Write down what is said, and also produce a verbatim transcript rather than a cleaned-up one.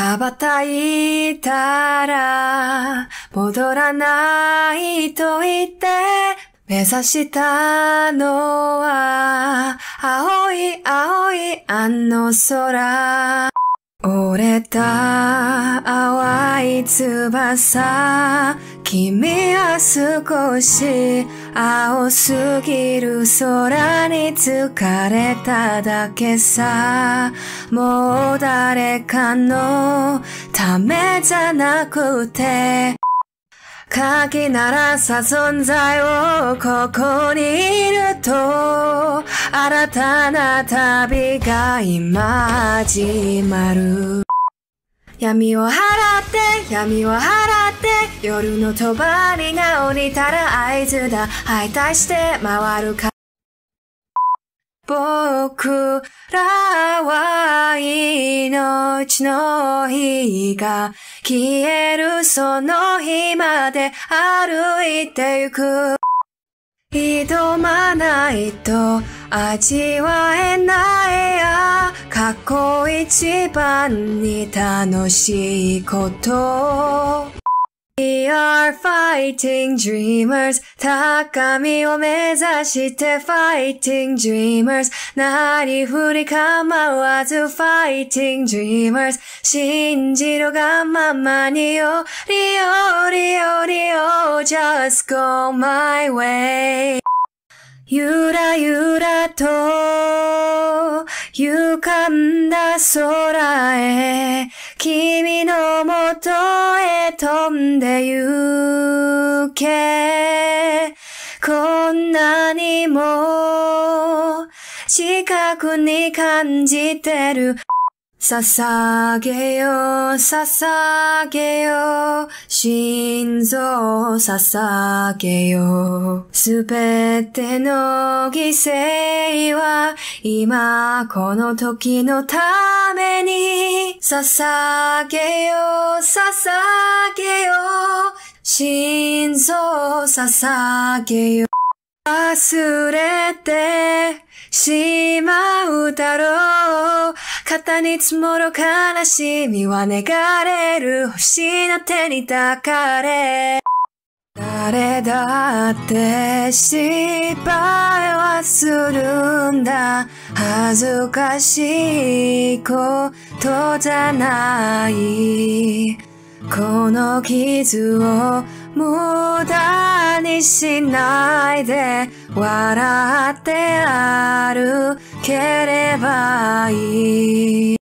羽ばたいたら戻らないと言って目指したのは青い青いあの空。折れた淡い翼、君は少し青すぎる空に疲れただけさ。もう誰かのためじゃなくてかき鳴らす存在をここにいると新たな旅が今始まる。闇を払って闇を払って夜の帳が降りたら合図だ。敗退して回るか僕らは命の火が消えるその日まで歩いてゆく。挑まないと味わえないや過去一番に楽しいこと。We are fighting dreamers 高みを目指して fighting dreamers なりふり構わず fighting dreamers 信じろがままによりよりよりよ just go my way ゆらゆらと浮かんだ空へ君のもとへ飛んで行け。こんなにも近くに感じてる。捧げよ捧げよ心臓捧げよすべての犠牲は今この時のために捧げよ捧げよ心臓捧げよ忘れてしまうだろう肩に積もる悲しみは願れる星の手に抱かれ誰だって失敗はするんだ恥ずかしいことじゃないこの傷を無駄にしないで笑って歩ければいい